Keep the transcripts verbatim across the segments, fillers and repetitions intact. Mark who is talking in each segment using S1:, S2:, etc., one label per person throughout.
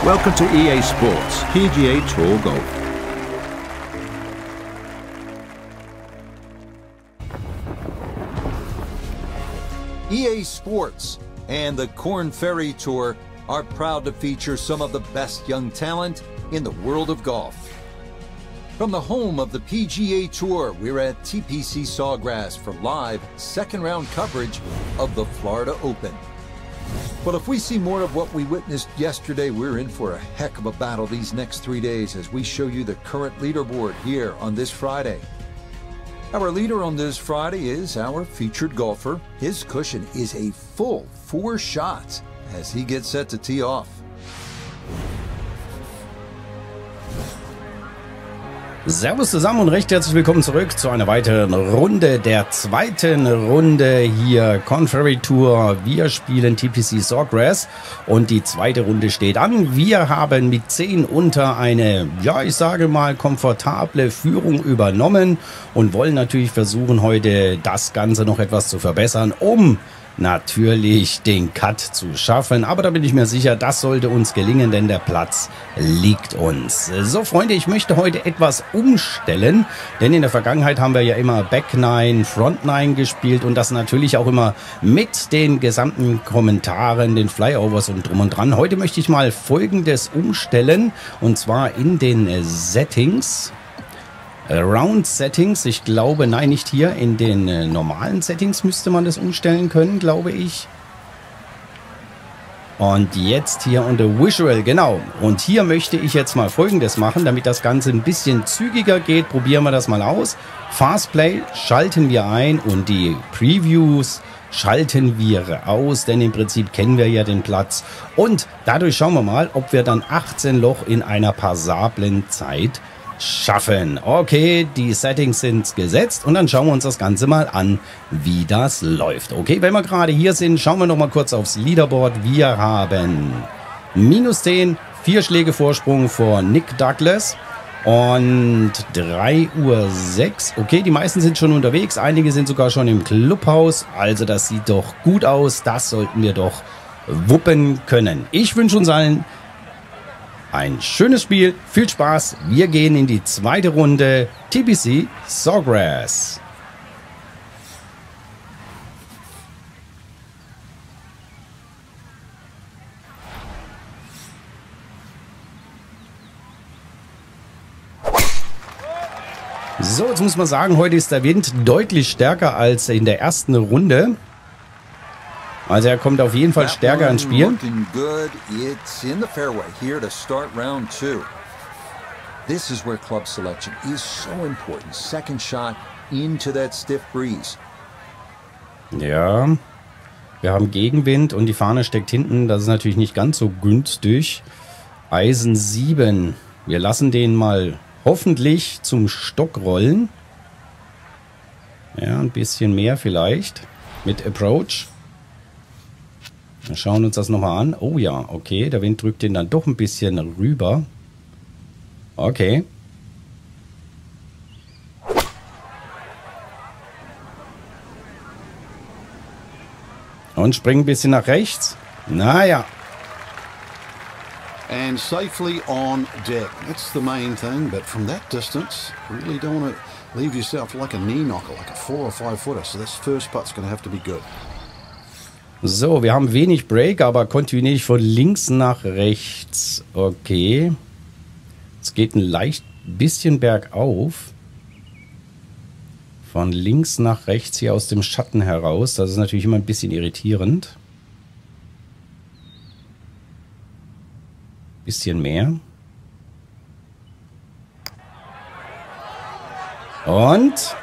S1: Welcome to E A Sports P G A Tour Golf.
S2: E A Sports and the Korn Ferry Tour are proud to feature some of the best young talent in the world of golf. From the home of the P G A Tour, we're at T P C Sawgrass for live second round coverage of the Florida Open. But if we see more of what we witnessed yesterday, we're in for a heck of a battle these next three days as we show you the current leaderboard here on this Friday. Our leader on this Friday is our featured golfer. His cushion is a full four shots as he gets set to tee off.
S3: Servus zusammen und recht herzlich willkommen zurück zu einer weiteren Runde, der zweiten Runde hier Korn Ferry Tour. Wir spielen T P C Sawgrass und die zweite Runde steht an. Wir haben mit zehn unter eine, ja ich sage mal, komfortable Führung übernommen und wollen natürlich versuchen, heute das Ganze noch etwas zu verbessern, um natürlich den Cut zu schaffen, aber da bin ich mir sicher, das sollte uns gelingen, denn der Platz liegt uns. So Freunde, ich möchte heute etwas umstellen, denn in der Vergangenheit haben wir ja immer Back Nine, Front Nine gespielt und das natürlich auch immer mit den gesamten Kommentaren, den Flyovers und drum und dran. Heute möchte ich mal Folgendes umstellen und zwar in den Settings. Round Settings, ich glaube, nein, nicht hier, in den äh, normalen Settings müsste man das umstellen können, glaube ich. Und jetzt hier unter Visual, genau. Und hier möchte ich jetzt mal Folgendes machen, damit das Ganze ein bisschen zügiger geht. Probieren wir das mal aus. Fastplay schalten wir ein und die Previews schalten wir aus, denn im Prinzip kennen wir ja den Platz. Und dadurch schauen wir mal, ob wir dann achtzehn Loch in einer passablen Zeit schaffen. Okay, die Settings sind gesetzt und dann schauen wir uns das Ganze mal an, wie das läuft. Okay, wenn wir gerade hier sind, schauen wir noch mal kurz aufs Leaderboard. Wir haben minus zehn, vier Schläge Vorsprung vor Nick Douglas und drei Uhr sechs. Okay, die meisten sind schon unterwegs, einige sind sogar schon im Clubhaus, also das sieht doch gut aus, das sollten wir doch wuppen können. Ich wünsche uns allen ein schönes Spiel, viel Spaß. Wir gehen in die zweite Runde T P C Sawgrass. So, jetzt muss man sagen, heute ist der Wind deutlich stärker als in der ersten Runde. Also er kommt auf jeden Fall stärker ins Spiel.
S2: This is where club selection is so important. Second shot into that stiff breeze.
S3: Ja, wir haben Gegenwind und die Fahne steckt hinten. Das ist natürlich nicht ganz so günstig. Eisen sieben. Wir lassen den mal hoffentlich zum Stock rollen. Ja, ein bisschen mehr vielleicht mit Approach. Wir schauen uns das nochmal an. Oh ja, okay, der Wind drückt den dann doch ein bisschen rüber. Okay. Und springen ein bisschen nach rechts. Naja.
S4: And safely on deck. That's the main thing, but from that distance, really don't want to leave yourself like a knee knocker, like a four or five footer. So this first putt's going to have to be good.
S3: So, wir haben wenig Break, aber kontinuierlich von links nach rechts. Okay. Es geht ein leicht bisschen bergauf. Von links nach rechts hier aus dem Schatten heraus. Das ist natürlich immer ein bisschen irritierend. Bisschen mehr. Und...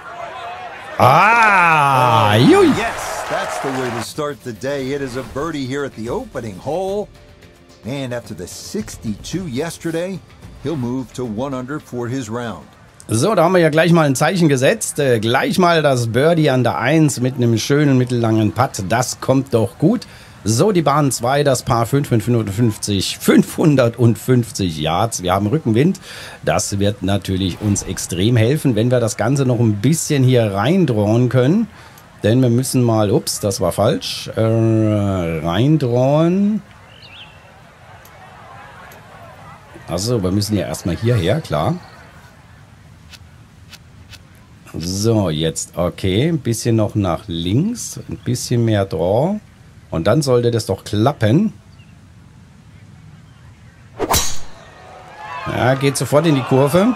S3: Ah! Jui!
S2: That's the way to start the day. It is a birdie here at the opening hole. And after the sixty-two yesterday, he'll move to one under for his round.
S3: So, da haben wir ja gleich mal ein Zeichen gesetzt. Äh, gleich mal das Birdie an der eins mit einem schönen mittellangen Putt. Das kommt doch gut. So, die Bahn zwei, das Paar fünf mit fünfhundertfünfzig, fünfhundertfünfzig Yards. Wir haben Rückenwind. Das wird natürlich uns extrem helfen, wenn wir das Ganze noch ein bisschen hier reindrehen können. Denn wir müssen mal, ups, das war falsch, äh, reindrehen. Also, wir müssen ja erstmal hierher, klar. So, jetzt, okay, ein bisschen noch nach links, ein bisschen mehr Draw. Und dann sollte das doch klappen. Ja, geht sofort in die Kurve.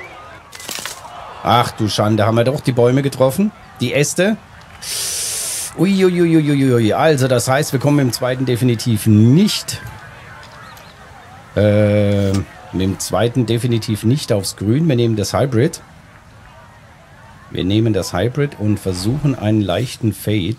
S3: Ach du Schande, haben wir doch die Bäume getroffen. Die Äste. Uiuiuiuiui. Also, das heißt, wir kommen im zweiten definitiv nicht. Äh, mit dem zweiten definitiv nicht aufs Grün. Wir nehmen das Hybrid. Wir nehmen das Hybrid und versuchen einen leichten Fade.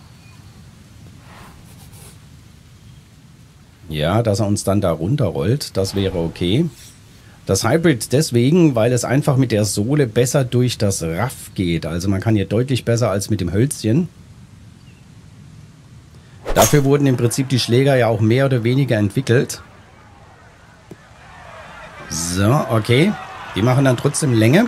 S3: Ja, dass er uns dann da runterrollt. Das wäre okay. Das Hybrid deswegen, weil es einfach mit der Sohle besser durch das Raff geht. Also man kann hier deutlich besser als mit dem Hölzchen. Dafür wurden im Prinzip die Schläger ja auch mehr oder weniger entwickelt. So, okay. Die machen dann trotzdem Länge.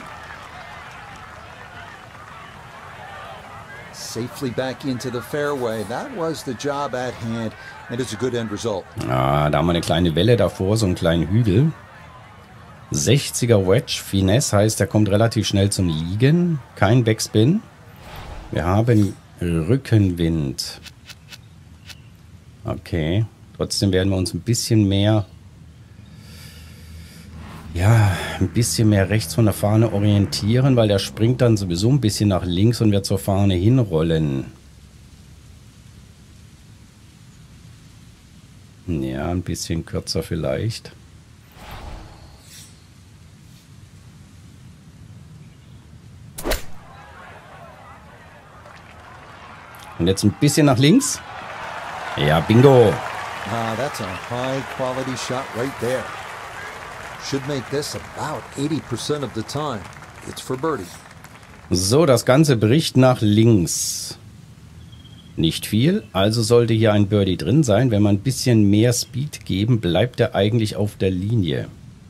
S2: Safely back into the fairway. That was the job at hand, and it's a good end result.
S3: Ah, da haben wir eine kleine Welle davor, so einen kleinen Hügel. sechziger Wedge, Finesse heißt, er kommt relativ schnell zum Liegen. Kein Backspin. Wir haben Rückenwind. Okay. Trotzdem werden wir uns ein bisschen mehr, ja, ein bisschen mehr rechts von der Fahne orientieren, weil der springt dann sowieso ein bisschen nach links und wird zur Fahne hinrollen. Ja, ein bisschen kürzer vielleicht. Und jetzt ein bisschen nach links. Ja, bingo.
S2: Ah, that's a high quality shot right there. Should make this about eighty percent of the time. It's for birdie.
S3: So, das Ganze bricht nach links. Nicht viel, also sollte hier ein Birdie drin sein. Wenn wir ein bisschen mehr Speed geben, bleibt er eigentlich auf der Linie.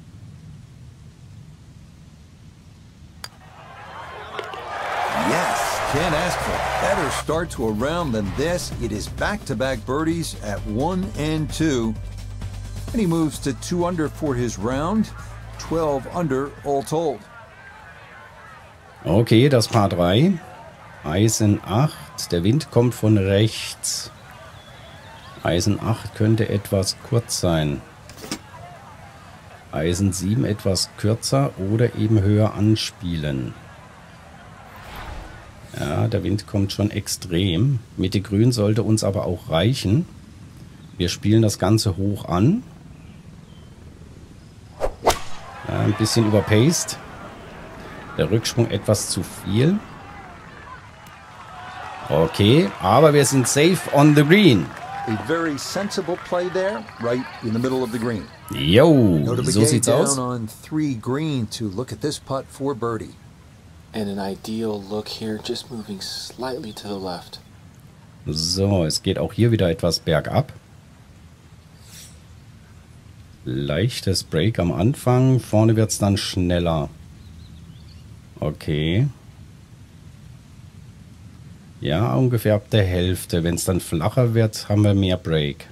S2: Yes, can't ask for a better start to a round than this. It is back-to-back birdies at one and two. And he moves to two under for his round. twelve under all told.
S3: Okay, das Paar drei. Eisen acht. Der Wind kommt von rechts. Eisen acht könnte etwas kurz sein. Eisen sieben etwas kürzer oder eben höher anspielen. Ja, der Wind kommt schon extrem. Mitte grün sollte uns aber auch reichen. Wir spielen das Ganze hoch an. Ja, ein bisschen überpaced. Der Rücksprung etwas zu viel. Okay, aber wir sind safe on the green.
S2: A very sensible play there, right in the middle of the green.
S3: Jo, so sieht's aus.
S2: Down on three green to look at this putt for birdie.
S5: And an ideal look here, just moving slightly to the left.
S3: So, es geht auch hier wieder etwas bergab. Leichtes Break am Anfang, vorne wird es dann schneller. Okay. Ja, ungefähr ab der Hälfte. Wenn es dann flacher wird, haben wir mehr Break.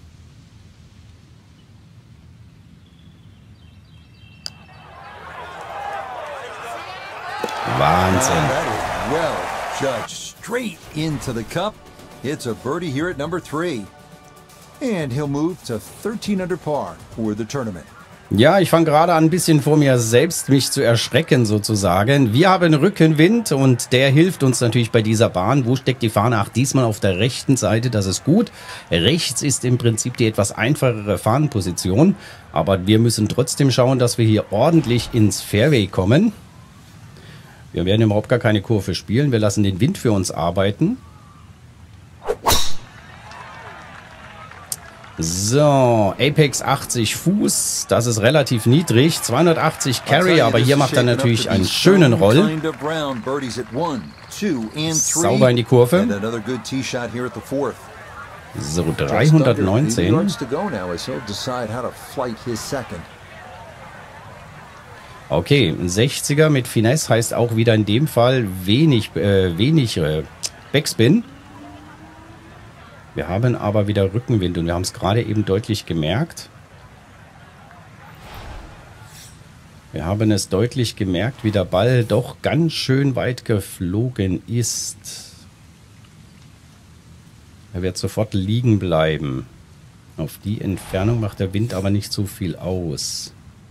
S3: Wahnsinn.
S2: That is well judged. Straight into the cup. It's a birdie here at number three. And he'll move to thirteen under par for the tournament.
S3: Ja, ich fange gerade an, ein bisschen vor mir selbst mich zu erschrecken sozusagen. Wir haben Rückenwind und der hilft uns natürlich bei dieser Bahn. Wo steckt die Fahne? Ach, diesmal auf der rechten Seite, das ist gut. Rechts ist im Prinzip die etwas einfachere Fahnenposition. Aber wir müssen trotzdem schauen, dass wir hier ordentlich ins Fairway kommen. Wir werden überhaupt gar keine Kurve spielen. Wir lassen den Wind für uns arbeiten. So, Apex achtzig Fuß, das ist relativ niedrig, zweihundertachtzig Carry, aber hier macht er natürlich einen schönen Roll. Sauber in die Kurve. So, dreihundertneunzehn. Okay, ein sechziger mit Finesse heißt auch wieder in dem Fall wenig, äh, wenig äh, Backspin. Wir haben aber wieder Rückenwind und wir haben es gerade eben deutlich gemerkt. Wir haben es deutlich gemerkt, wie der Ball doch ganz schön weit geflogen ist. Er wird sofort liegen bleiben. Auf die Entfernung macht der Wind aber nicht so viel aus.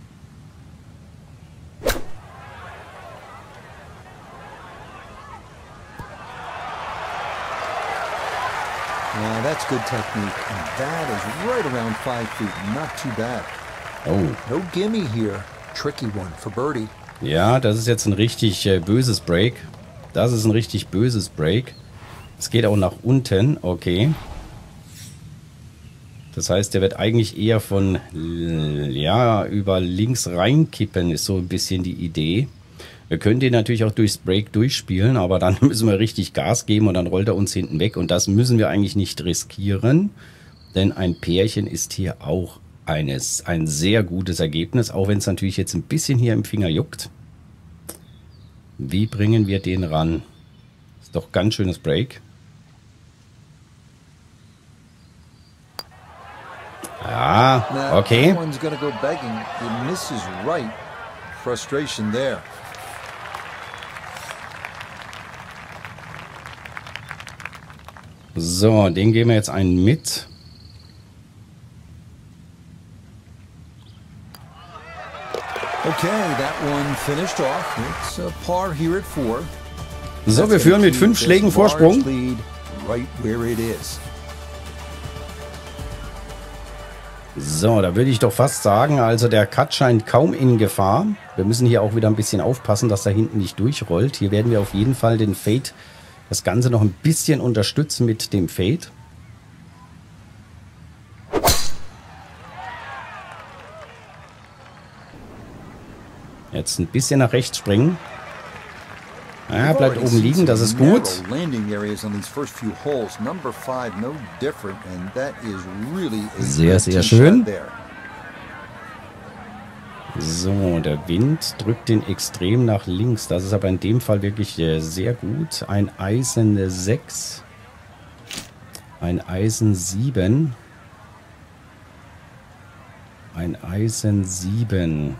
S2: Yeah, that's good technique. And that is right around five feet. Not too bad.
S3: Oh.
S2: No gimme here. Tricky one for birdie.
S3: Ja, das ist jetzt ein richtig äh, böses Break. Das ist ein richtig böses Break. Es geht auch nach unten. Okay. Das heißt, der wird eigentlich eher von, ja, über links reinkippen, ist so ein bisschen die Idee. Wir können den natürlich auch durchs Break durchspielen, aber dann müssen wir richtig Gas geben und dann rollt er uns hinten weg. Und das müssen wir eigentlich nicht riskieren, denn ein Pärchen ist hier auch eines, ein sehr gutes Ergebnis, auch wenn es natürlich jetzt ein bisschen hier im Finger juckt. Wie bringen wir den ran? Ist doch ganz schönes Break. Ja, okay.
S2: Frustration there.
S3: So, den geben wir jetzt einen mit.
S2: Okay, that one finished off. It's a par here at four.
S3: So, wir führen mit fünf Schlägen Vorsprung.
S2: Right where it is.
S3: So, da würde ich doch fast sagen, also der Cut scheint kaum in Gefahr. Wir müssen hier auch wieder ein bisschen aufpassen, dass da hinten nicht durchrollt. Hier werden wir auf jeden Fall den Fade, das Ganze noch ein bisschen unterstützen mit dem Fade. Jetzt ein bisschen nach rechts springen. Ja, bleibt oben liegen, das ist gut. Sehr, sehr schön. So, der Wind drückt den extrem nach links. Das ist aber in dem Fall wirklich sehr gut. Ein Eisen sechs. Ein Eisen sieben. Ein Eisen sieben.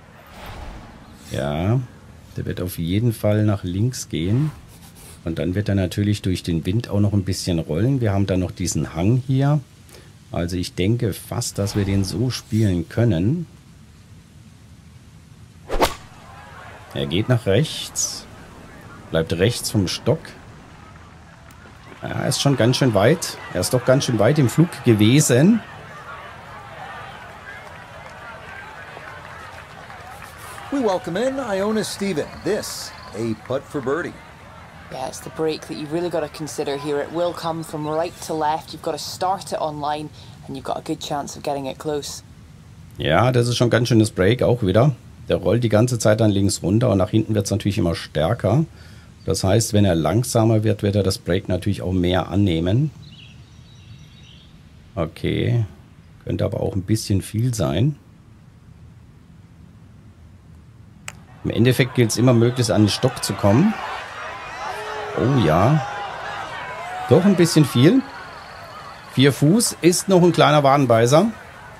S3: Ja, der wird auf jeden Fall nach links gehen. Und dann wird er natürlich durch den Wind auch noch ein bisschen rollen. Wir haben dann noch diesen Hang hier. Also ich denke fast, dass wir den so spielen können. Er geht nach rechts. Bleibt rechts vom Stock. Ja, er ist schon ganz schön weit. Er ist doch ganz schön weit im Flug gewesen.
S2: We welcome in Iona Stephen. This, a putt for birdie.
S6: Yeah, it's the break that you've really got to consider here. It will come from right to left. You've got to start it on line and you've got a good chance of getting it close.
S3: Ja, das ist schon ein ganz schönes Break auch wieder. Der rollt die ganze Zeit dann links runter und nach hinten wird es natürlich immer stärker. Das heißt, wenn er langsamer wird, wird er das Break natürlich auch mehr annehmen. Okay, könnte aber auch ein bisschen viel sein. Im Endeffekt gilt es immer, möglichst an den Stock zu kommen. Oh ja. Doch ein bisschen viel. Vier Fuß ist noch ein kleiner Wadenbeißer.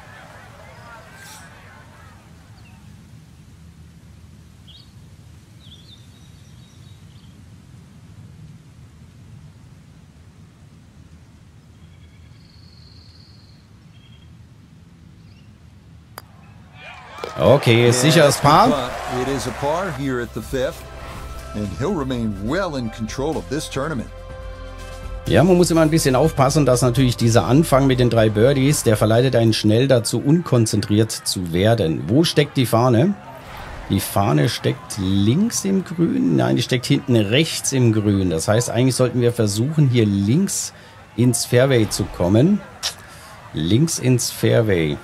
S3: Okay, ist sicher das Paar.
S2: It is a par here at the fifth, and he'll remain well in control of this tournament.
S3: Ja, man muss immer ein bisschen aufpassen, dass natürlich dieser Anfang mit den drei Birdies, der verleitet einen schnell dazu, unkonzentriert zu werden. Wo steckt die Fahne? Die Fahne steckt links im Grün. Nein, die steckt hinten rechts im Grün. Das heißt, eigentlich sollten wir versuchen, hier links ins Fairway zu kommen. Links ins Fairway.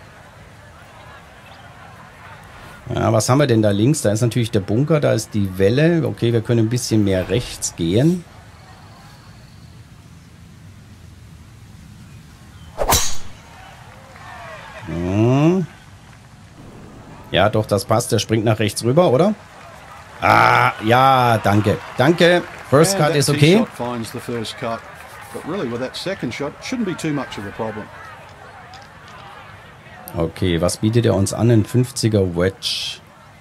S3: Ja, was haben wir denn da links? Da ist natürlich der Bunker, da ist die Welle. Okay, wir können ein bisschen mehr rechts gehen. Hm. Ja, doch, das passt. Der springt nach rechts rüber, oder? Ah, ja, danke. Danke. First cut ist okay. Okay, was bietet er uns an? Ein fünfziger Wedge.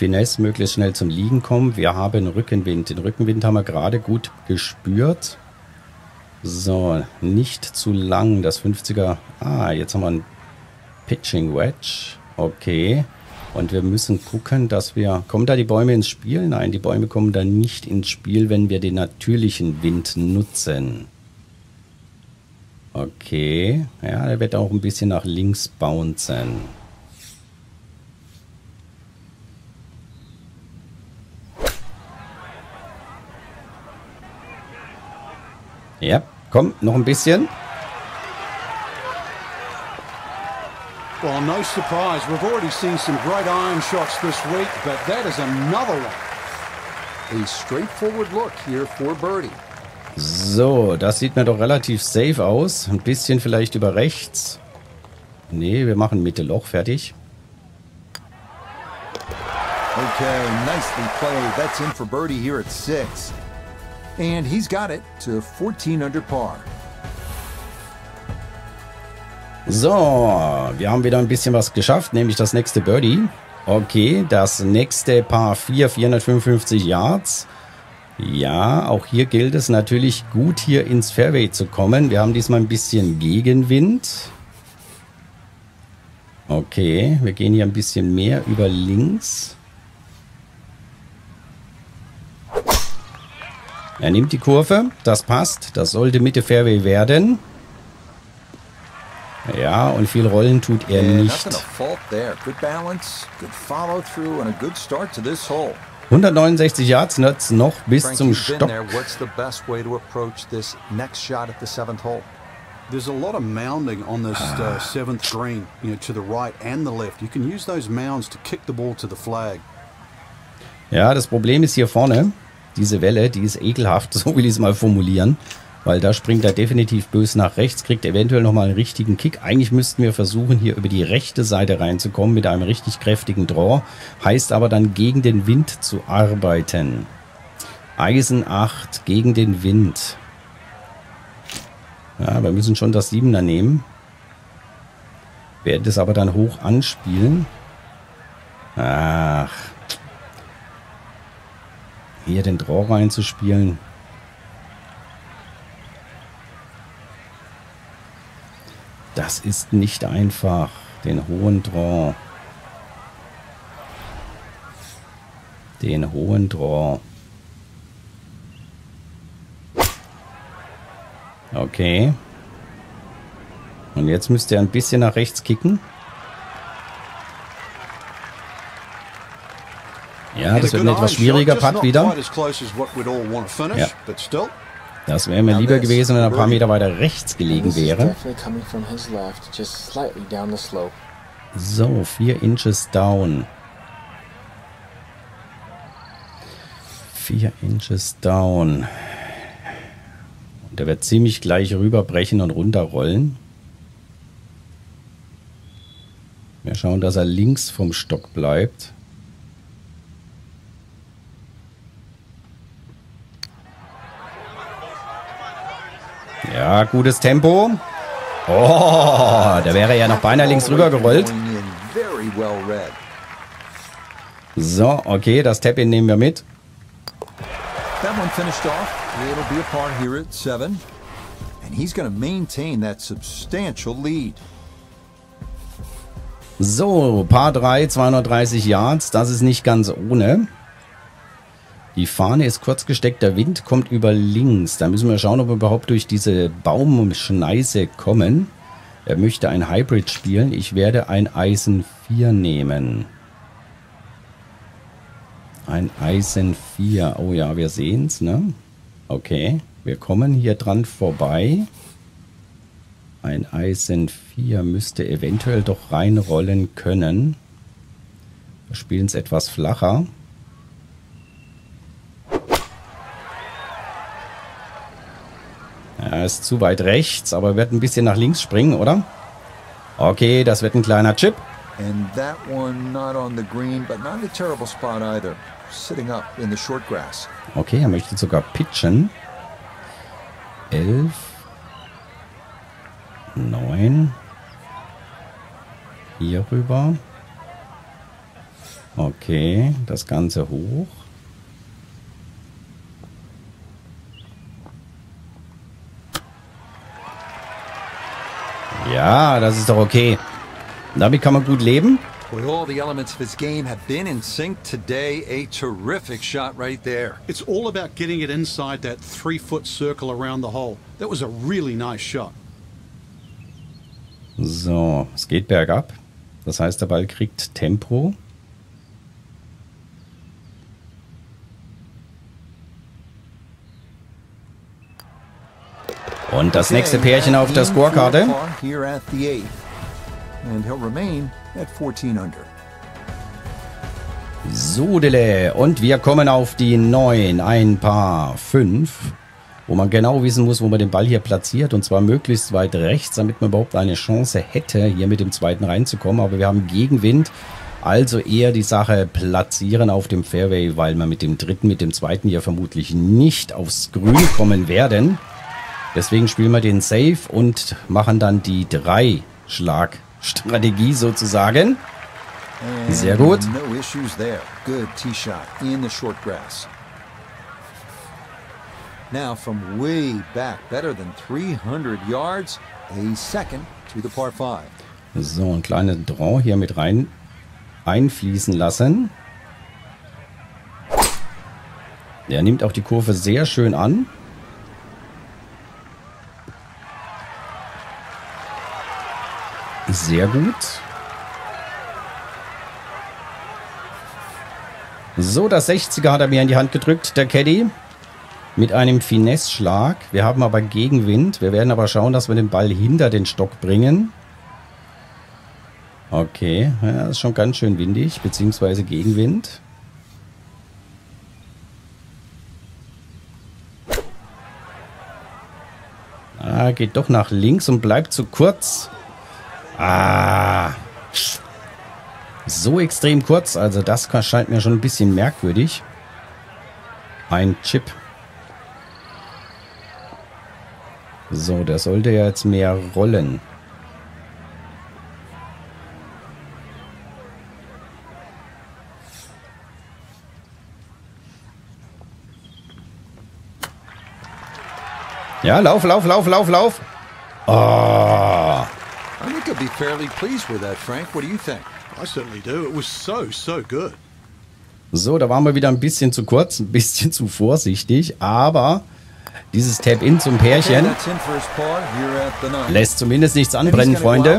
S3: Finesse möglichst schnell zum Liegen kommen. Wir haben Rückenwind. Den Rückenwind haben wir gerade gut gespürt. So, nicht zu lang. Das fünfziger. Ah, jetzt haben wir ein Pitching Wedge. Okay. Und wir müssen gucken, dass wir... Kommen da die Bäume ins Spiel? Nein, die Bäume kommen da nicht ins Spiel, wenn wir den natürlichen Wind nutzen. Okay. Ja, der wird auch ein bisschen nach links bouncen. Ja, komm, noch ein bisschen.
S4: Well, no surprise. We've already seen some great iron shots this week, but that is another one.
S2: A straightforward look here for birdie.
S3: So, das sieht mir doch relativ safe aus. Ein bisschen vielleicht über rechts. Nee, wir machen Mitte Loch, fertig.
S2: Okay, nicely played. That's in for birdie here at six. And he's got it to fourteen under par.
S3: So, wir haben wieder ein bisschen was geschafft, nämlich das nächste Birdie. Okay, das nächste Par vier, vierhundertfünfundfünfzig Yards. Ja, auch hier gilt es natürlich gut hier ins Fairway zu kommen. Wir haben diesmal ein bisschen Gegenwind. Okay, wir gehen hier ein bisschen mehr über links. Er nimmt die Kurve, das passt, das sollte Mitte Fairway werden. Ja, und viel Rollen tut er nicht. hundertneunundsechzig Yards jetzt noch bis zum Stock.
S4: There's a lot of mounding on this uh, seventh green, you know, to the right and the left. You can use those mounds to kick the ball to the flag.
S3: Ja, das Problem ist hier vorne, diese Welle, die ist ekelhaft, so will ich es mal formulieren. Weil da springt er definitiv böse nach rechts, kriegt eventuell nochmal einen richtigen Kick. Eigentlich müssten wir versuchen, hier über die rechte Seite reinzukommen mit einem richtig kräftigen Draw. Heißt aber dann gegen den Wind zu arbeiten. Eisen acht gegen den Wind. Ja, wir müssen schon das Siebener nehmen. Werden das aber dann hoch anspielen. Ach. Hier den Draw reinzuspielen. Das ist nicht einfach. Den hohen Draw. Den hohen Draw. Okay. Und jetzt müsste er ein bisschen nach rechts kicken. Ja, das wird ein etwas schwieriger Putt wieder. Ja. Das wäre mir lieber gewesen, wenn er ein paar Meter weiter rechts gelegen wäre. So, vier Inches down. Vier Inches down. Und er wird ziemlich gleich rüberbrechen und runterrollen. Wir schauen, dass er links vom Stock bleibt. Ja, gutes Tempo. Oh, da wäre er noch beinahe links rüber gerollt. So, okay, das Tap-In nehmen wir mit.
S2: That one finished off. It'll be a par here at seven. And he's going to maintain that substantial lead.
S3: So, Par drei, zweihundertdreißig Yards. Das ist nicht ganz ohne. Die Fahne ist kurz gesteckt, der Wind kommt über links. Da müssen wir schauen, ob wir überhaupt durch diese Baumschneise kommen. Er möchte ein Hybrid spielen. Ich werde ein Eisen vier nehmen. Ein Eisen vier. Oh ja, wir sehen es, ne? Okay, wir kommen hier dran vorbei. Ein Eisen vier müsste eventuell doch reinrollen können. Wir spielen es etwas flacher. Er ist zu weit rechts, aber wird ein bisschen nach links springen, oder? Okay, das wird ein kleiner Chip.
S2: And that one not on the green, but not a terrible spot either. Sitting up in the short grass.
S3: Okay, er möchte sogar pitchen. Elf. Neun. Hier rüber. Okay, das Ganze hoch. Ja, das ist doch okay. Damit kann man gut leben.
S2: Well, all the elements of his game have been in sync today. A terrific shot right there.
S4: It's all about getting it inside that three-foot circle around the hole. That was a really nice shot.
S3: So, es geht bergab. Das heißt, der Ball kriegt Tempo. Und das nächste Pärchen auf der Scorekarte. Sodele. Und wir kommen auf die neun. Ein Paar fünf. Wo man genau wissen muss, wo man den Ball hier platziert. Und zwar möglichst weit rechts, damit man überhaupt eine Chance hätte, hier mit dem zweiten reinzukommen. Aber wir haben Gegenwind. Also eher die Sache platzieren auf dem Fairway, weil wir mit dem dritten, mit dem zweiten hier vermutlich nicht aufs Grün kommen werden. Deswegen spielen wir den Safe und machen dann die Drei-Schlag-Strategie sozusagen. Sehr gut.
S2: No issues there. Good tee shot in the short grass. Now from way back, better than three hundred yards, a second to the par five.
S3: So, ein kleiner Draw hier mit rein einfließen lassen. Der nimmt auch die Kurve sehr schön an. Sehr gut. So, das sechziger hat er mir in die Hand gedrückt, der Caddy. Mit einem Finesse-Schlag. Wir haben aber Gegenwind. Wir werden aber schauen, dass wir den Ball hinter den Stock bringen. Okay, ja, ist schon ganz schön windig, beziehungsweise Gegenwind. Ah, geht doch nach links und bleibt zu kurz. Ah. So extrem kurz, also das scheint mir schon ein bisschen merkwürdig. Ein Chip. So, der sollte ja jetzt mehr rollen. Ja, lauf, lauf, lauf, lauf, lauf. Oh.
S2: I think I'll be fairly pleased with that, Frank. What do you think?
S4: I certainly do. It was so, so good.
S3: So, da waren wir wieder ein bisschen zu kurz, ein bisschen zu vorsichtig, aber dieses Tap-In zum Pärchen lässt zumindest nichts anbrennen, Freunde.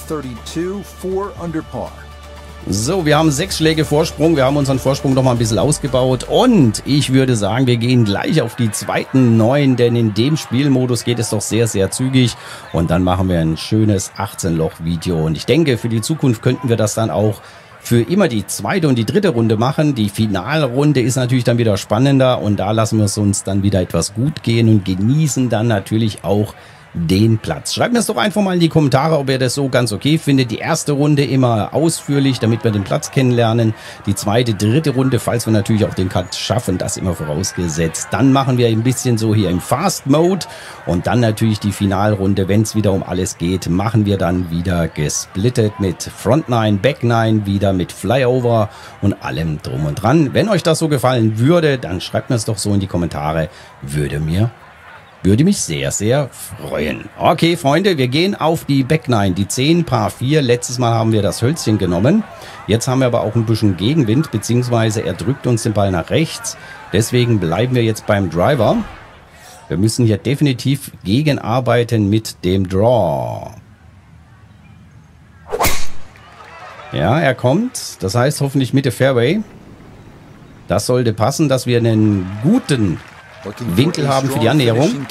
S3: So, wir haben sechs Schläge Vorsprung. Wir haben unseren Vorsprung noch mal ein bisschen ausgebaut. Und ich würde sagen, wir gehen gleich auf die zweiten neun, denn in dem Spielmodus geht es doch sehr, sehr zügig. Und dann machen wir ein schönes achtzehn-Loch-Video. Und ich denke, für die Zukunft könnten wir das dann auch für immer die zweite und die dritte Runde machen. Die Finalrunde ist natürlich dann wieder spannender. Und da lassen wir es uns dann wieder etwas gut gehen und genießen dann natürlich auch den Platz. Schreibt mir es doch einfach mal in die Kommentare, ob ihr das so ganz okay findet. Die erste Runde immer ausführlich, damit wir den Platz kennenlernen. Die zweite, dritte Runde, falls wir natürlich auch den Cut schaffen, das immer vorausgesetzt. Dann machen wir ein bisschen so hier im Fast Mode und dann natürlich die Finalrunde, wenn es wieder um alles geht, machen wir dann wieder gesplittet mit Front Nine, Back Nine, wieder mit Flyover und allem drum und dran. Wenn euch das so gefallen würde, dann schreibt mir es doch so in die Kommentare. Würde mir Würde mich sehr, sehr freuen. Okay, Freunde, wir gehen auf die Back Nine, die zehn, Par vier. Letztes Mal haben wir das Hölzchen genommen. Jetzt haben wir aber auch ein bisschen Gegenwind, beziehungsweise er drückt uns den Ball nach rechts. Deswegen bleiben wir jetzt beim Driver. Wir müssen hier definitiv gegenarbeiten mit dem Draw. Ja, er kommt. Das heißt hoffentlich Mitte Fairway. Das sollte passen, dass wir einen guten Winkel haben für die Annäherung.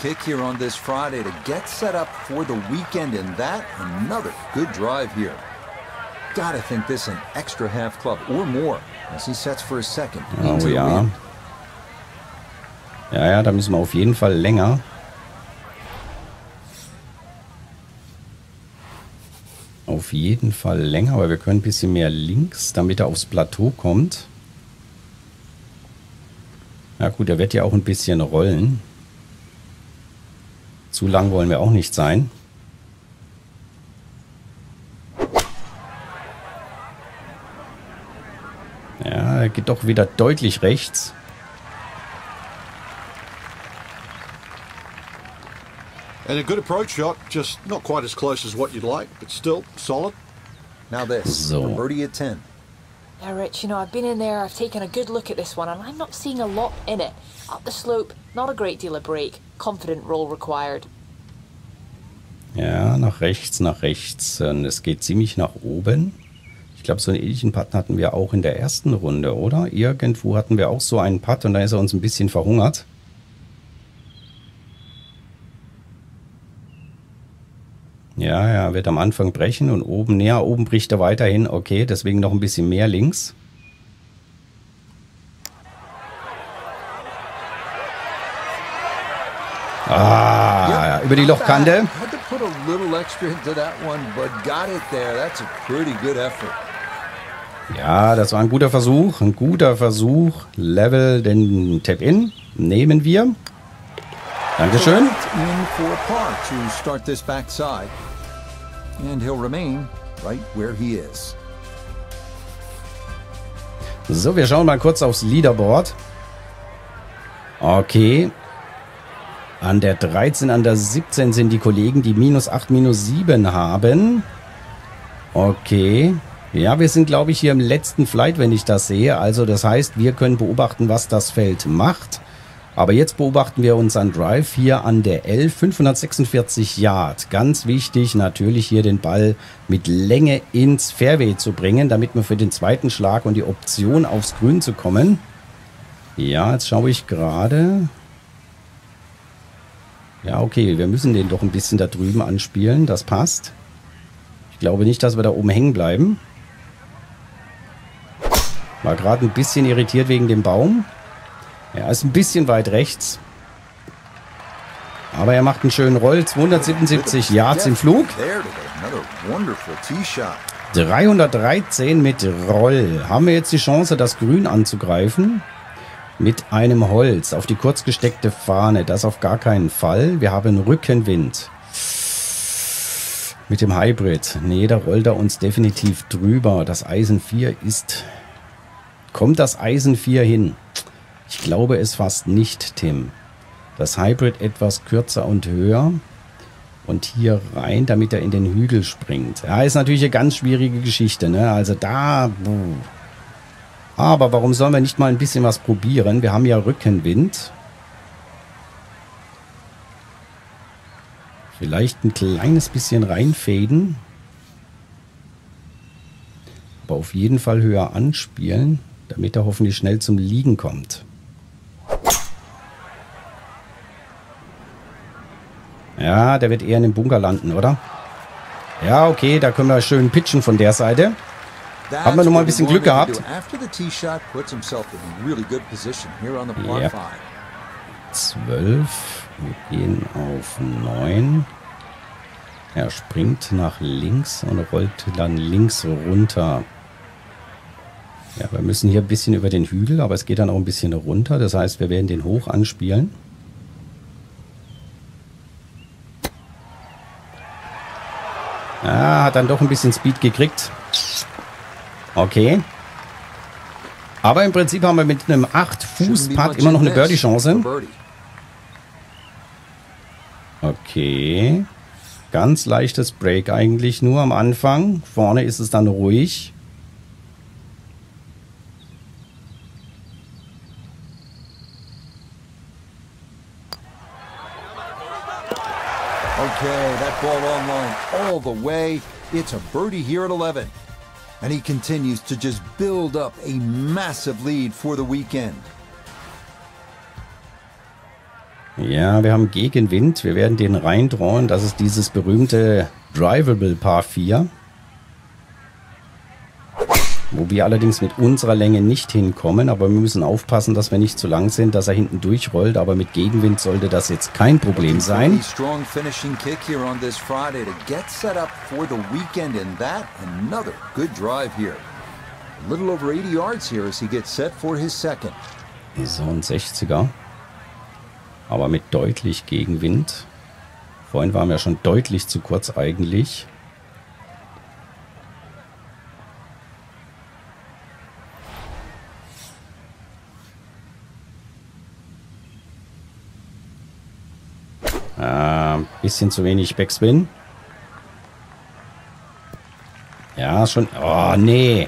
S3: Oh ja. Ja, ja, da müssen wir auf jeden Fall länger. Auf jeden Fall länger, aber wir können ein bisschen mehr links, damit er aufs Plateau kommt. Ja gut, er wird ja auch ein bisschen rollen. Zu lang wollen wir auch nicht sein. Ja, er geht doch wieder deutlich rechts.
S4: And a good approach shot, just not quite as close as what you'd like, but still solid.
S2: Now this,
S3: So.
S2: for birdie at ten.
S6: Yeah, Rich, you know, I've been in there, I've taken a good look at this one, and I'm not seeing a lot in it. Up the slope, not a great deal of break. Confident roll required.
S3: Ja, nach rechts, nach rechts. Und es geht ziemlich nach oben. Ich glaube, so einen ähnlichen Putt hatten wir auch in der ersten Runde, oder? Irgendwo hatten wir auch so einen Putt und da ist er uns ein bisschen verhungert. Ja, er wird am Anfang brechen und oben näher, oben bricht er weiterhin. Okay, deswegen noch ein bisschen mehr links. Ah, über die Lochkante.
S2: Had to put a little extra into that one, but got it there. That's a pretty good effort.
S3: Ja, das war ein guter Versuch, ein guter Versuch. Level den Tap-In nehmen wir. Dankeschön.
S2: In for par to start this backside. And he'll remain right where he is.
S3: So, wir schauen mal kurz aufs Leaderboard. Okay. An der dreizehn, an der siebzehn sind die Kollegen, die minus acht, minus sieben haben. Okay. Ja, wir sind, glaube ich, hier im letzten Flight, wenn ich das sehe. Also das heißt, wir können beobachten, was das Feld macht. Aber jetzt beobachten wir uns an Drive hier an der elf, fünfhundertsechsundvierzig Yard. Ganz wichtig, natürlich hier den Ball mit Länge ins Fairway zu bringen, damit wir für den zweiten Schlag und die Option aufs Grün zu kommen. Ja, jetzt schaue ich gerade. Ja, okay, wir müssen den doch ein bisschen da drüben anspielen. Das passt. Ich glaube nicht, dass wir da oben hängen bleiben. War gerade ein bisschen irritiert wegen dem Baum. Er ist ein bisschen weit rechts. Aber er macht einen schönen Roll. zweihundertsiebenundsiebzig Yards im Flug. dreihundertdreizehn mit Roll. Haben wir jetzt die Chance, das Grün anzugreifen? Mit einem Holz auf die kurz gesteckte Fahne. Das auf gar keinen Fall. Wir haben Rückenwind. Mit dem Hybrid. Nee, da rollt er uns definitiv drüber. Das Eisen vier ist... Kommt das Eisen vier hin? Ich glaube es fast nicht, Tim. Das Hybrid etwas kürzer und höher. Und hier rein, damit er in den Hügel springt. Ja, ist natürlich eine ganz schwierige Geschichte, ne? Also da... Buh. Aber warum sollen wir nicht mal ein bisschen was probieren? Wir haben ja Rückenwind. Vielleicht ein kleines bisschen reinfaden. Aber auf jeden Fall höher anspielen, damit er hoffentlich schnell zum Liegen kommt. Ja, der wird eher in den Bunker landen, oder? Ja, okay, da können wir schön pitchen von der Seite. Haben wir noch mal ein bisschen Glück gehabt. Ja. zwölf. Wir gehen auf neun. Er springt nach links und rollt dann links runter. Ja, wir müssen hier ein bisschen über den Hügel, aber es geht dann auch ein bisschen runter. Das heißt, wir werden den hoch anspielen. Ah, hat dann doch ein bisschen Speed gekriegt. Okay. Aber im Prinzip haben wir mit einem acht Fuß Putt immer noch eine Birdie-Chance. Okay. Ganz leichtes Break eigentlich nur am Anfang. Vorne ist es dann ruhig.
S2: Okay, that ball online all the way. It's a birdie here at eleven. And he continues to just build up a massive lead for the weekend.
S3: Ja, wir haben Gegenwind. Wir werden den reindrawen. Das ist dieses berühmte Drivable Par vier. Wo wir allerdings mit unserer Länge nicht hinkommen. Aber wir müssen aufpassen, dass wir nicht zu lang sind, dass er hinten durchrollt. Aber mit Gegenwind sollte das jetzt kein Problem sein.
S2: Strong finishing kick here on this Friday to get set up for the weekend, and that another good drive here. A little over eighty yards here as he gets set for his second.
S3: So ein sechziger. Aber mit deutlich Gegenwind. Vorhin waren wir schon deutlich zu kurz eigentlich. Ja, bisschen zu wenig Backspin. Ja, schon. Oh, nee.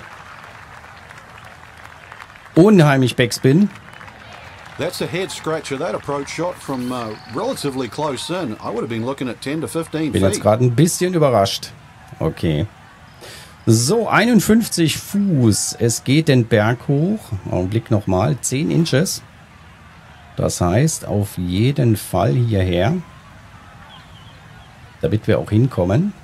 S3: Unheimlich Backspin.
S4: That's a head scratcher. That approach shot from uh, relatively close in. I would have been looking at ten to fifteen
S3: Bin jetzt
S4: feet.
S3: gerade ein bisschen überrascht. Okay. So, einundfünfzig Fuß. Es geht den Berg hoch. Augenblick nochmal. zehn Inches. Das heißt, auf jeden Fall hierher. Damit wir auch hinkommen.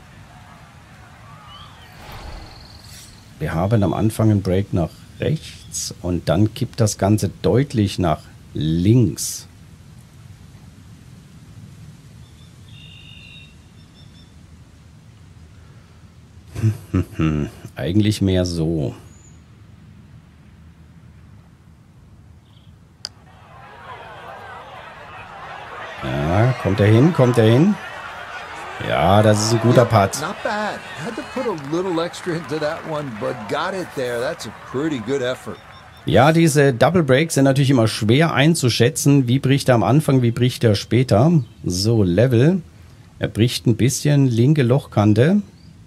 S3: Wir haben am Anfang einen Break nach rechts und dann kippt das Ganze deutlich nach links. Eigentlich mehr so. Ja, kommt er hin, kommt er hin. Ja, das ist ein guter Putt.
S2: Not bad. Had to put a little extra into that one, but got it there. That's a pretty good effort.
S3: Ja, diese Double Breaks sind natürlich immer schwer einzuschätzen. Wie bricht er am Anfang, wie bricht er später? So, Level. Er bricht ein bisschen, linke Lochkante.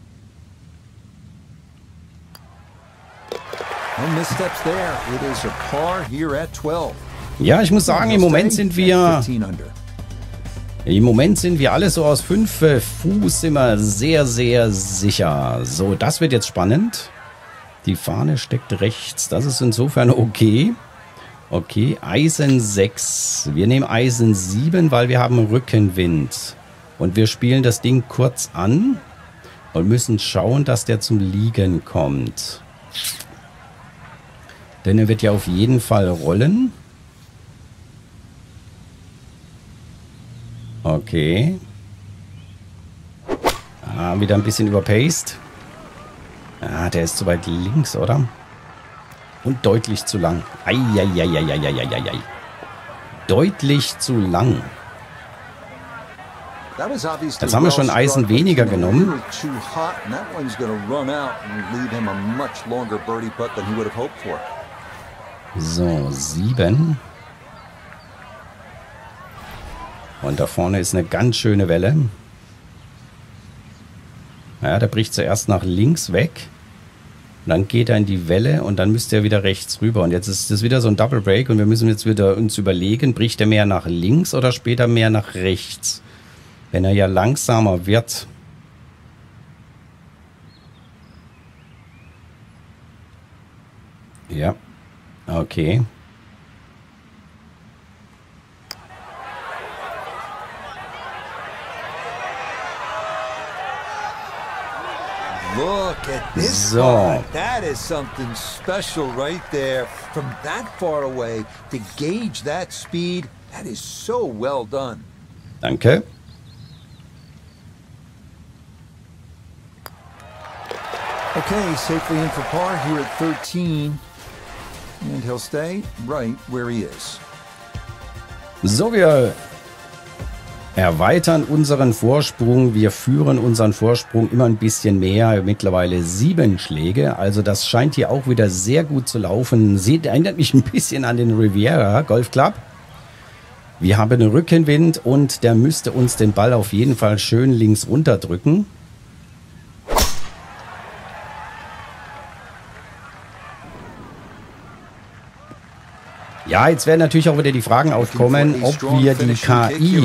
S2: No missteps there. It is a par here at twelve.
S3: Ja, ich muss sagen, im Moment sind wir...
S2: fifteen under.
S3: Im Moment sind wir alle so aus fünf Fuß immer sehr, sehr sicher. So, das wird jetzt spannend. Die Fahne steckt rechts. Das ist insofern okay. Okay, Eisen sechs. Wir nehmen Eisen sieben, weil wir haben Rückenwind. Und wir spielen das Ding kurz an und müssen schauen, dass der zum Liegen kommt. Denn er wird ja auf jeden Fall rollen. Okay. Ah, wieder ein bisschen überpaced. Ah, der ist zu weit links, oder? Und deutlich zu lang. Eieieiei. Deutlich zu lang. Jetzt haben wir schon Eisen weniger genommen. So, sieben. Und da vorne ist eine ganz schöne Welle. Ja, der bricht zuerst nach links weg. Und dann geht er in die Welle und dann müsste er wieder rechts rüber. Und jetzt ist das wieder so ein Double Break und wir müssen jetzt wieder uns überlegen, bricht er mehr nach links oder später mehr nach rechts? Wenn er ja langsamer wird. Ja, okay.
S2: Look at this
S3: So.
S2: spot. That is something special right there. From that far away to gauge that speed, that is so well done.
S3: Danke.
S2: Okay, safely in for par here at thirteen. And he'll stay right where he is.
S3: So, wir erweitern unseren Vorsprung. Wir führen unseren Vorsprung immer ein bisschen mehr. Mittlerweile sieben Schläge. Also das scheint hier auch wieder sehr gut zu laufen. Sieht, erinnert mich ein bisschen an den Riviera Golf Club. Wir haben einen Rückenwind und der müsste uns den Ball auf jeden Fall schön links runterdrücken. Ja, jetzt werden natürlich auch wieder die Fragen aufkommen, ob wir die K I,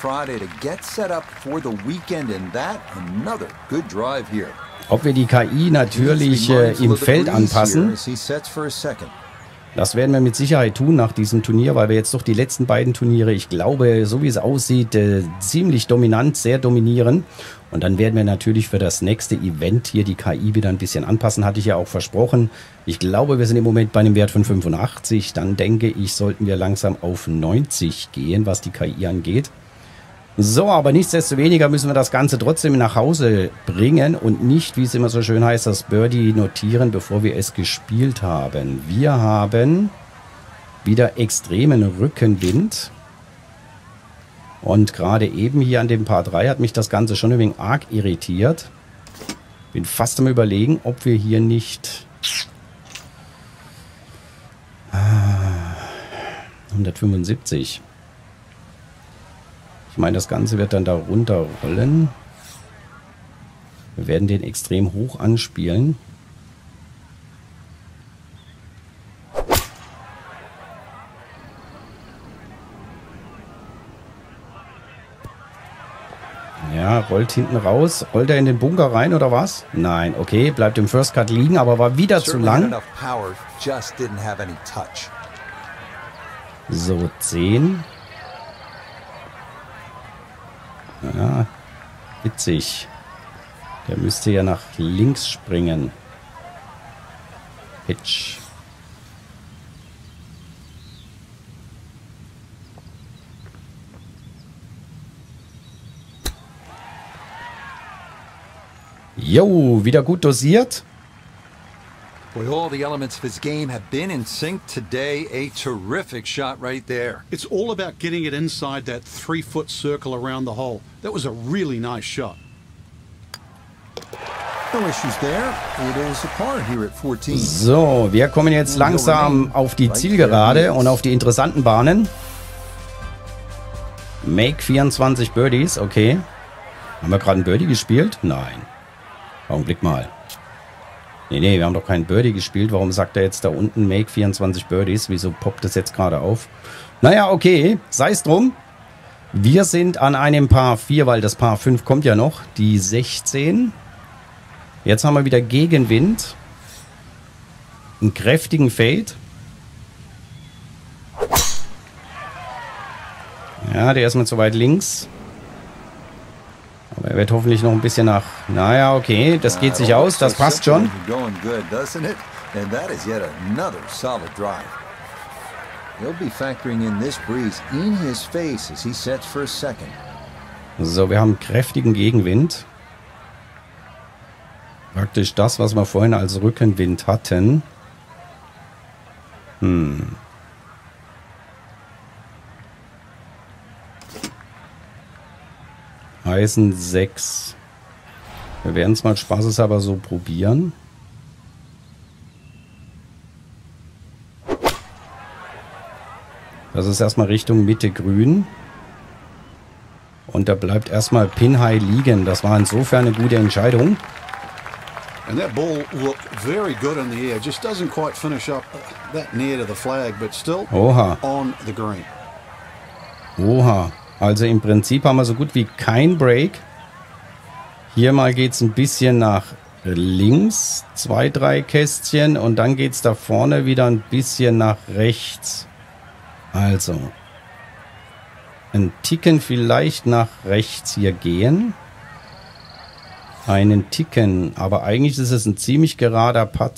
S3: ob wir die K I natürlich äh, im Feld anpassen. Das werden wir mit Sicherheit tun nach diesem Turnier, weil wir jetzt doch die letzten beiden Turniere, ich glaube, so wie es aussieht, äh, ziemlich dominant, sehr dominieren. Und dann werden wir natürlich für das nächste Event hier die K I wieder ein bisschen anpassen, hatte ich ja auch versprochen. Ich glaube, wir sind im Moment bei einem Wert von fünfundachtzig. Dann denke ich, sollten wir langsam auf neunzig gehen, was die K I angeht. So, aber nichtsdestoweniger müssen wir das Ganze trotzdem nach Hause bringen und nicht, wie es immer so schön heißt, das Birdie notieren, bevor wir es gespielt haben. Wir haben wieder extremen Rückenwind. Und gerade eben hier an dem Par drei hat mich das Ganze schon ein wenig arg irritiert. Bin fast am Überlegen, ob wir hier nicht hundertfünfundsiebzig. Ich meine, das Ganze wird dann da runterrollen. Wir werden den extrem hoch anspielen. Ja, rollt hinten raus. Rollt er in den Bunker rein oder was? Nein, okay, bleibt im First Cut liegen, aber war wieder zu lang. So, zehn. Ja, witzig. Der müsste ja nach links springen. Pitch. Jo, wieder gut dosiert.
S2: Boy, all the elements of his game have been in sync today. A terrific shot right there.
S4: It's all about getting it inside that three-foot circle around the hole. That was a really nice shot.
S2: No issues there. It is a par here at fourteen.
S3: So, wir kommen jetzt langsam auf die Zielgerade und auf die interessanten Bahnen. Make vierundzwanzig Birdies, okay. Haben wir gerade ein Birdie gespielt? Nein. Augenblick mal. Nee, nee, wir haben doch keinen Birdie gespielt. Warum sagt er jetzt da unten Make vierundzwanzig Birdies? Wieso poppt das jetzt gerade auf? Naja, okay, sei es drum. Wir sind an einem Par vier, weil das Par fünf kommt ja noch. Die sechzehn. Jetzt haben wir wieder Gegenwind. Einen kräftigen Fade. Ja, der ist mir zu weit links. Aber er wird hoffentlich noch ein bisschen nach... Naja, okay, das geht sich aus, das passt schon. So, wir haben kräftigen Gegenwind. Praktisch das, was wir vorhin als Rückenwind hatten. Hm. Eisen sechs. Wir werden es mal spaßeshalber so probieren. Das ist erstmal Richtung Mitte grün. Und da bleibt erstmal Pin High liegen. Das war insofern eine gute Entscheidung.
S4: And that ball looked very good in the air. Just doesn't quite finish up that near to the flag, but still
S3: Oha.
S4: on the green.
S3: Oha. Also im Prinzip haben wir so gut wie kein Break. Hier mal geht es ein bisschen nach links. Zwei, drei Kästchen. Und dann geht es da vorne wieder ein bisschen nach rechts. Also. Ein Ticken vielleicht nach rechts hier gehen. Einen Ticken. Aber eigentlich ist es ein ziemlich gerader Putt.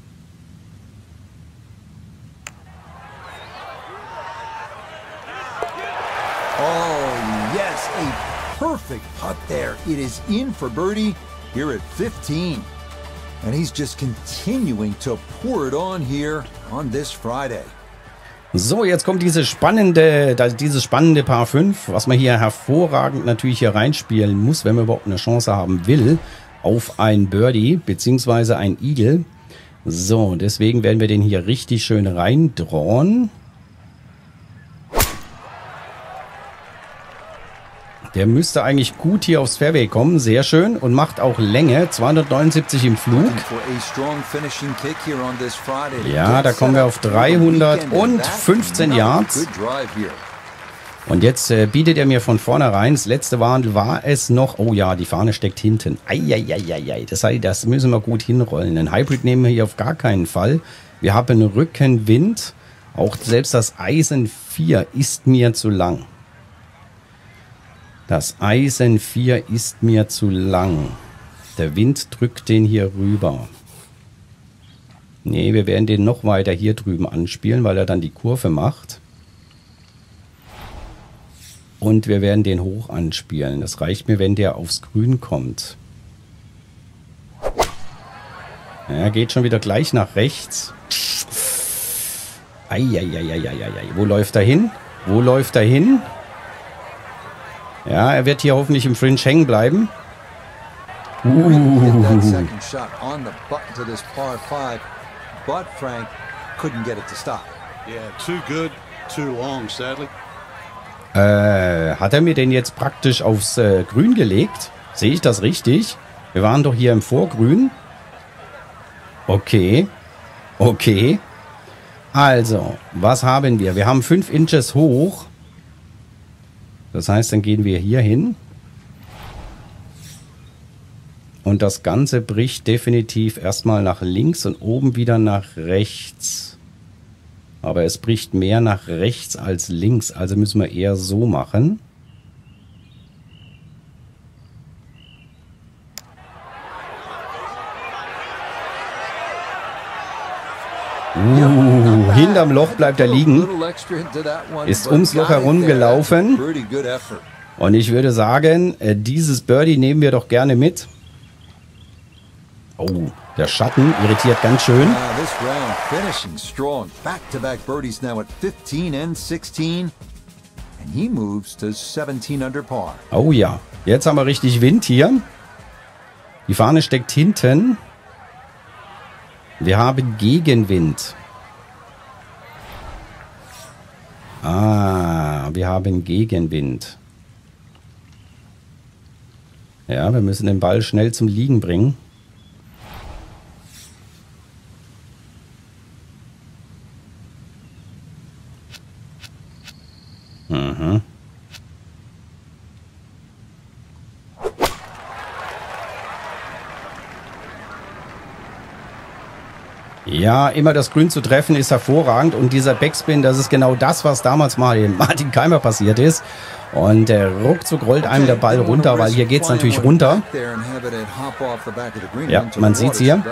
S2: Perfect putt there. It is in for birdie here at fifteen. And he's just continuing to pour it on here on this Friday.
S3: So, jetzt kommt diese spannende, dieses spannende Par fünf, was man hier hervorragend natürlich hier reinspielen muss, wenn man überhaupt eine Chance haben will, auf ein Birdie beziehungsweise ein Eagle. So, deswegen werden wir den hier richtig schön reindrawn. Der müsste eigentlich gut hier aufs Fairway kommen. Sehr schön. Und macht auch Länge. zweihundertneunundsiebzig im Flug. Ja, da kommen wir auf dreihundertfünfzehn Yards. Und jetzt äh, bietet er mir von vornherein. Das letzte Mal war es noch... Oh ja, die Fahne steckt hinten. Eieieiei. Das heißt, das müssen wir gut hinrollen. Ein Hybrid nehmen wir hier auf gar keinen Fall. Wir haben Rückenwind. Auch selbst das Eisen vier ist mir zu lang. Das Eisen vier ist mir zu lang. Der Wind drückt den hier rüber. Nee, wir werden den noch weiter hier drüben anspielen, weil er dann die Kurve macht. Und wir werden den hoch anspielen. Das reicht mir, wenn der aufs Grün kommt. Er geht schon wieder gleich nach rechts. Eieieiei. Wo läuft er hin? Wo läuft er hin? Ja, er wird hier hoffentlich im Fringe hängen bleiben. Uh. Äh, hat er mir den jetzt praktisch aufs äh, Grün gelegt? Sehe ich das richtig? Wir waren doch hier im Vorgrün. Okay. Okay. Also, was haben wir? Wir haben fünf Inches hoch. Das heißt, dann gehen wir hier hin. Und das Ganze bricht definitiv erstmal nach links und oben wieder nach rechts. Aber es bricht mehr nach rechts als links. Also müssen wir eher so machen. Uh, hinterm Loch bleibt er liegen. Ist ums Loch herum gelaufen. Und ich würde sagen, dieses Birdie nehmen wir doch gerne mit. Oh, der Schatten irritiert ganz schön. Oh ja, jetzt haben wir richtig Wind hier. Die Fahne steckt hinten. Wir haben Gegenwind. Ah, wir haben Gegenwind. Ja, wir müssen den Ball schnell zum Liegen bringen. Mhm. Ja, immer das Grün zu treffen ist hervorragend und dieser Backspin, das ist genau das, was damals mal dem Martin Keimer passiert ist. Und äh, ruckzuck rollt einem der Ball runter, weil hier geht es natürlich runter. Ja, man sieht es hier.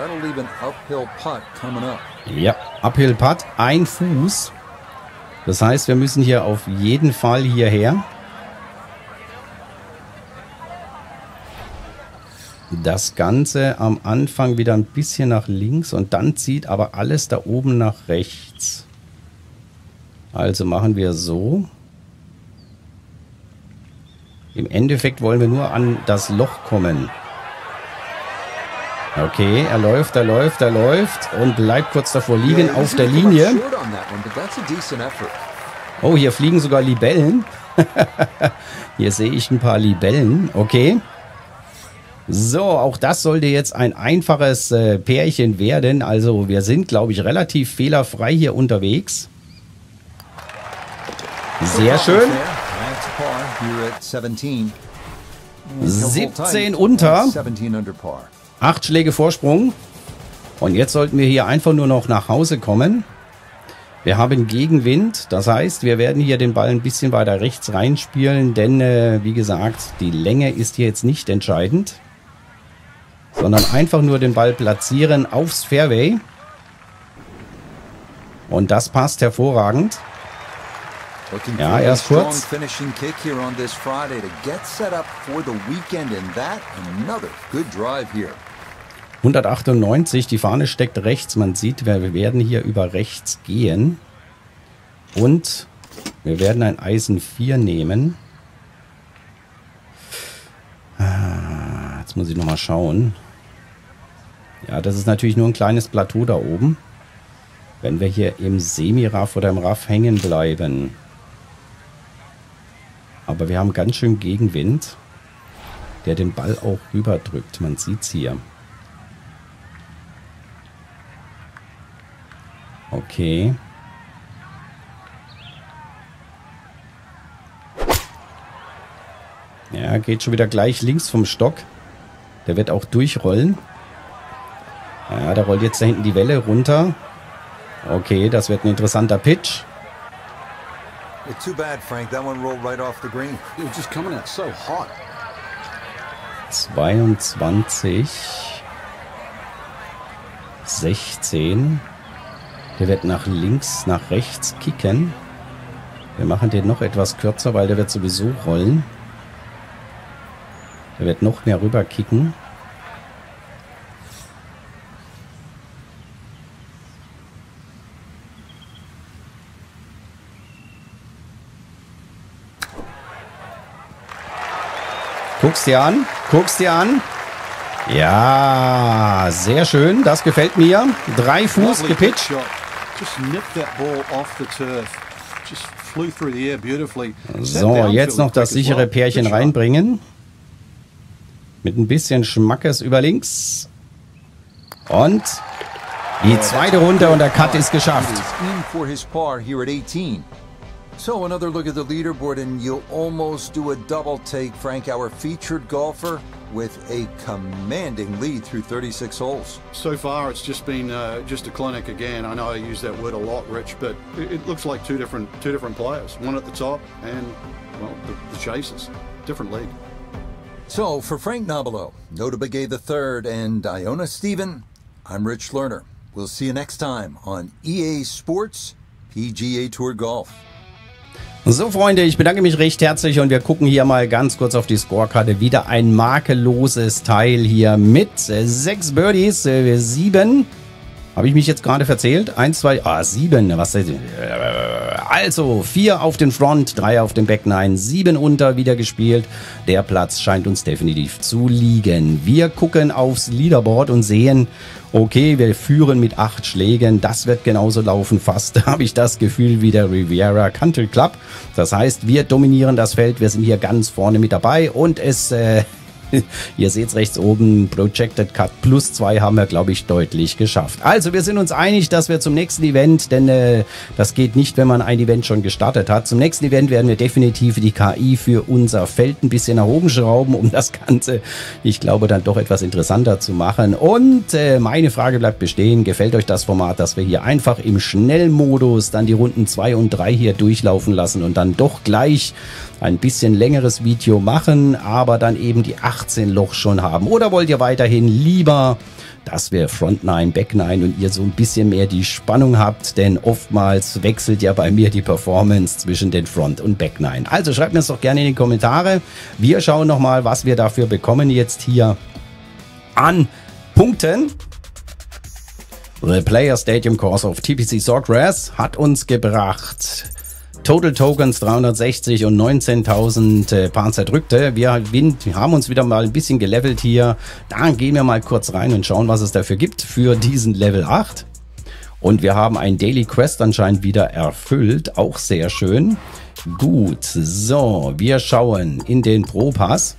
S3: Ja, Uphill Putt, ein Fuß. Das heißt, wir müssen hier auf jeden Fall hierher. Das Ganze am Anfang wieder ein bisschen nach links und dann zieht aber alles da oben nach rechts. Also machen wir so. Im Endeffekt wollen wir nur an das Loch kommen. Okay, er läuft, er läuft, er läuft und bleibt kurz davor liegen auf der Linie. Oh, hier fliegen sogar Libellen. Hier sehe ich ein paar Libellen. Okay. So, auch das sollte jetzt ein einfaches äh, Pärchen werden. Also wir sind, glaube ich, relativ fehlerfrei hier unterwegs. Sehr schön. siebzehn unter. Acht Schläge Vorsprung. Und jetzt sollten wir hier einfach nur noch nach Hause kommen. Wir haben Gegenwind. Das heißt, wir werden hier den Ball ein bisschen weiter rechts reinspielen. Denn, äh, wie gesagt, die Länge ist hier jetzt nicht entscheidend. Sondern einfach nur den Ball platzieren aufs Fairway. Und das passt hervorragend. Ja, erst kurz. hundertachtundneunzig, die Fahne steckt rechts. Man sieht, wir werden hier über rechts gehen. Und wir werden ein Eisen vier nehmen. Jetzt muss ich nochmal schauen. Ja, das ist natürlich nur ein kleines Plateau da oben. Wenn wir hier im Semi-Raff oder im Raff hängen bleiben. Aber wir haben ganz schön Gegenwind, der den Ball auch rüberdrückt. Man sieht es hier. Okay. Ja, geht schon wieder gleich links vom Stock. Der wird auch durchrollen. Ja, der rollt jetzt da hinten die Welle runter. Okay, das wird ein interessanter Pitch. zweiundzwanzig. sechzehn. Der wird nach links, nach rechts kicken. Wir machen den noch etwas kürzer, weil der wird sowieso rollen. Der wird noch mehr rüber kicken. Guck's dir an, guck's dir an. Ja, sehr schön, das gefällt mir. Drei Fuß gepitcht.
S4: flew through the air beautifully.
S3: So, jetzt noch das sichere Pärchen reinbringen. Mit ein bisschen Schmackes über links. Und die zweite runter und der Cut ist geschafft.
S2: In for his par here at eighteen. So another look at the leaderboard and you'll almost do a double take, Frank, our featured golfer with a commanding lead through thirty-six holes.
S4: So far it's just been uh, just a clinic again. I know I use that word a lot, Rich, but it, it looks like two different two different players. One at the top and, well, the, the chasers. Different league.
S2: So for Frank Nobilo, Nota Begay the third, and Iona Stephen, I'm Rich Lerner. We'll see you next time on E A Sports P G A Tour Golf.
S3: So, Freunde, ich bedanke mich recht herzlich und wir gucken hier mal ganz kurz auf die Scorekarte. Wieder ein makelloses Teil hier mit sechs Birdies, äh, sieben. Habe ich mich jetzt gerade verzählt? Eins, zwei, ah, sieben. Was? Äh, also, vier auf den Front, drei auf dem Back Nine, sieben unter wieder gespielt. Der Platz scheint uns definitiv zu liegen. Wir gucken aufs Leaderboard und sehen, okay, wir führen mit acht Schlägen. Das wird genauso laufen, fast habe ich das Gefühl, wie der Riviera Country Club. Das heißt, wir dominieren das Feld. Wir sind hier ganz vorne mit dabei und es... Äh, Ihr seht es rechts oben, Projected Cut plus zwei haben wir, glaube ich, deutlich geschafft. Also wir sind uns einig, dass wir zum nächsten Event, denn äh, das geht nicht, wenn man ein Event schon gestartet hat. Zum nächsten Event werden wir definitiv die K I für unser Feld ein bisschen nach oben schrauben, um das Ganze, ich glaube, dann doch etwas interessanter zu machen. Und äh, meine Frage bleibt bestehen, gefällt euch das Format, dass wir hier einfach im Schnellmodus dann die Runden zwei und drei hier durchlaufen lassen und dann doch gleich ein bisschen längeres Video machen, aber dann eben die achtzehn Loch schon haben? Oder wollt ihr weiterhin lieber, dass wir Front Nine, Back Nine und ihr so ein bisschen mehr die Spannung habt? Denn oftmals wechselt ja bei mir die Performance zwischen den Front und Back Nine. Also schreibt mir das doch gerne in die Kommentare. Wir schauen nochmal, was wir dafür bekommen jetzt hier an Punkten. The Player Stadium Course of T P C Sawgrass hat uns gebracht Total Tokens dreihundertsechzig und neunzehntausend äh, paar zerdrückte. Wir, wir haben uns wieder mal ein bisschen gelevelt hier. Da gehen wir mal kurz rein und schauen, was es dafür gibt für diesen Level acht. Und wir haben ein Daily Quest anscheinend wieder erfüllt. Auch sehr schön. Gut, so, wir schauen in den Pro Pass.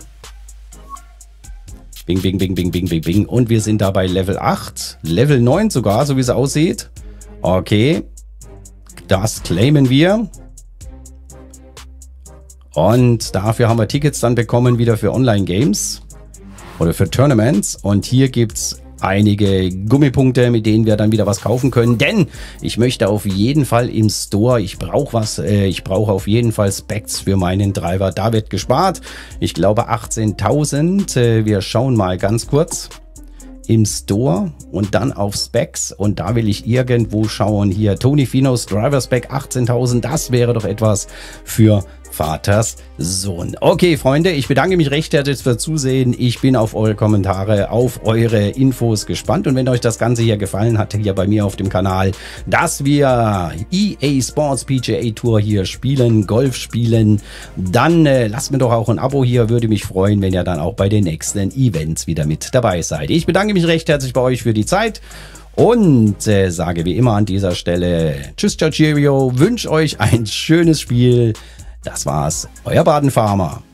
S3: Bing, bing, bing, bing, bing, bing, bing. Und wir sind da bei Level acht. Level neun sogar, so wie es aussieht. Okay. Das claimen wir. Und dafür haben wir Tickets dann bekommen wieder für Online-Games oder für Tournaments. Und hier gibt's einige Gummipunkte, mit denen wir dann wieder was kaufen können. Denn ich möchte auf jeden Fall im Store, ich brauche was, äh, ich brauche auf jeden Fall Specs für meinen Driver. Da wird gespart. Ich glaube achtzehntausend. Äh, wir schauen mal ganz kurz im Store und dann auf Specs. Und da will ich irgendwo schauen. Hier Tony Finos Driver Spec achtzehntausend. Das wäre doch etwas für Vaters Sohn. Okay, Freunde, ich bedanke mich recht herzlich fürs Zusehen. Ich bin auf eure Kommentare, auf eure Infos gespannt. Und wenn euch das Ganze hier gefallen hat, hier bei mir auf dem Kanal, dass wir E A Sports P G A Tour hier spielen, Golf spielen, dann äh, lasst mir doch auch ein Abo hier. Würde mich freuen, wenn ihr dann auch bei den nächsten Events wieder mit dabei seid. Ich bedanke mich recht herzlich bei euch für die Zeit. Und äh, sage wie immer an dieser Stelle Tschüss, ciao, cheerio, wünsche euch ein schönes Spiel. Das war's, euer Baden Farmer.